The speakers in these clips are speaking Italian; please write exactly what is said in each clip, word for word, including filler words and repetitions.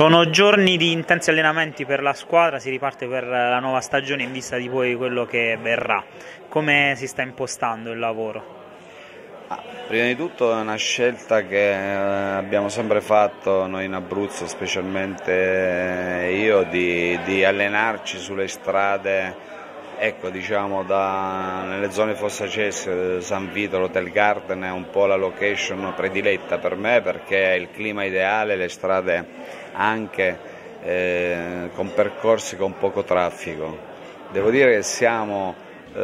Sono giorni di intensi allenamenti per la squadra, si riparte per la nuova stagione in vista di poi quello che verrà. Come si sta impostando il lavoro? Ah, prima di tutto è una scelta che abbiamo sempre fatto noi in Abruzzo, specialmente io, di, di allenarci sulle strade, ecco, diciamo da, nelle zone Fossacese, San Vito, l'Hotel Garden è un po' la location prediletta per me perché è il clima ideale, le strade anche eh, con percorsi con poco traffico. Devo dire che siamo,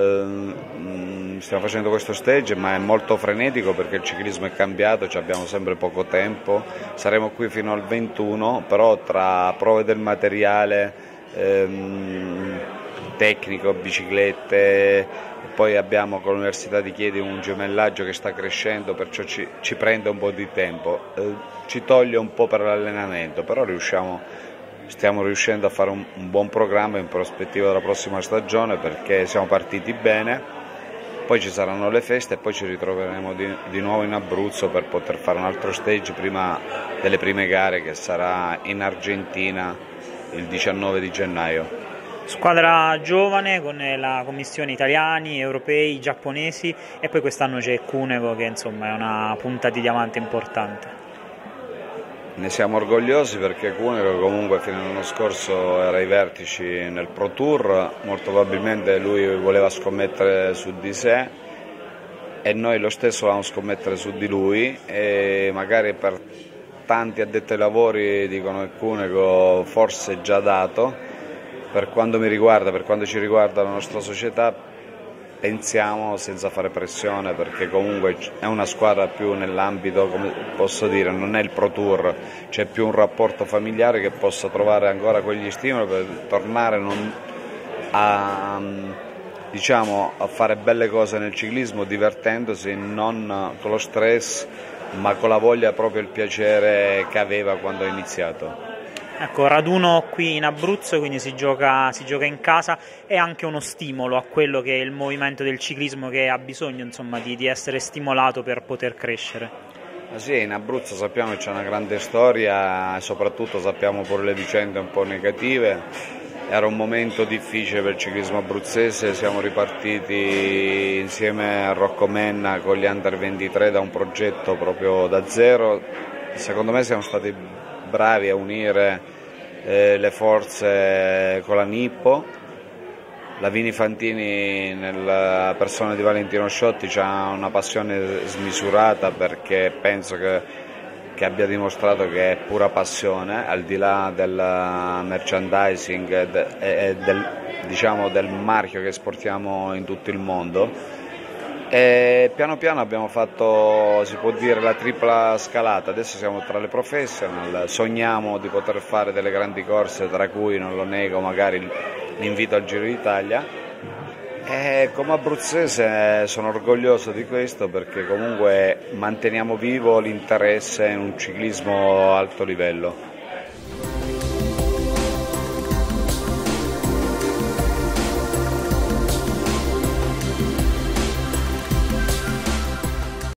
eh, stiamo facendo questo stage, ma è molto frenetico perché il ciclismo è cambiato, abbiamo sempre poco tempo, saremo qui fino al ventuno, però tra prove del materiale, ehm, tecnico, biciclette, poi abbiamo con l'Università di Chieti un gemellaggio che sta crescendo, perciò ci, ci prende un po' di tempo, eh, ci toglie un po' per l'allenamento, però riusciamo, stiamo riuscendo a fare un, un buon programma in prospettiva della prossima stagione perché siamo partiti bene, poi ci saranno le feste e poi ci ritroveremo di, di nuovo in Abruzzo per poter fare un altro stage prima delle prime gare che sarà in Argentina il diciannove di gennaio. Squadra giovane con la commissione italiani, europei, giapponesi e poi quest'anno c'è Cunego che insomma è una punta di diamante importante. Ne siamo orgogliosi perché Cunego comunque fino all'anno scorso era ai vertici nel Pro Tour, molto probabilmente lui voleva scommettere su di sé e noi lo stesso volevamo scommettere su di lui e magari per tanti addetti ai lavori dicono che Cunego forse è già dato. Per quanto mi riguarda, per quanto ci riguarda la nostra società, pensiamo senza fare pressione perché comunque è una squadra più nell'ambito, come posso dire, non è il Pro Tour, c'è più un rapporto familiare che possa trovare ancora quegli stimoli per tornare non a, diciamo, a fare belle cose nel ciclismo divertendosi, non con lo stress ma con la voglia, proprio il piacere che aveva quando ha iniziato. Ecco, raduno qui in Abruzzo, quindi si gioca, si gioca in casa, è anche uno stimolo a quello che è il movimento del ciclismo che ha bisogno insomma, di, di essere stimolato per poter crescere. Ah sì, in Abruzzo sappiamo che c'è una grande storia e soprattutto sappiamo pure le vicende un po' negative. Era un momento difficile per il ciclismo abruzzese, siamo ripartiti insieme a Rocco Menna con gli Under ventitré da un progetto proprio da zero. Secondo me siamo stati bravi a unire eh, le forze con la Nippo. Lavini Fantini nella persona di Valentino Sciotti ha una passione smisurata perché penso che, che abbia dimostrato che è pura passione al di là del merchandising e, de, e del, diciamo, del marchio che esportiamo in tutto il mondo. E piano piano abbiamo fatto, si può dire, la tripla scalata, adesso siamo tra le professional, sogniamo di poter fare delle grandi corse, tra cui, non lo nego, magari l'invito al Giro d'Italia e come abruzzese sono orgoglioso di questo perché comunque manteniamo vivo l'interesse in un ciclismo a alto livello.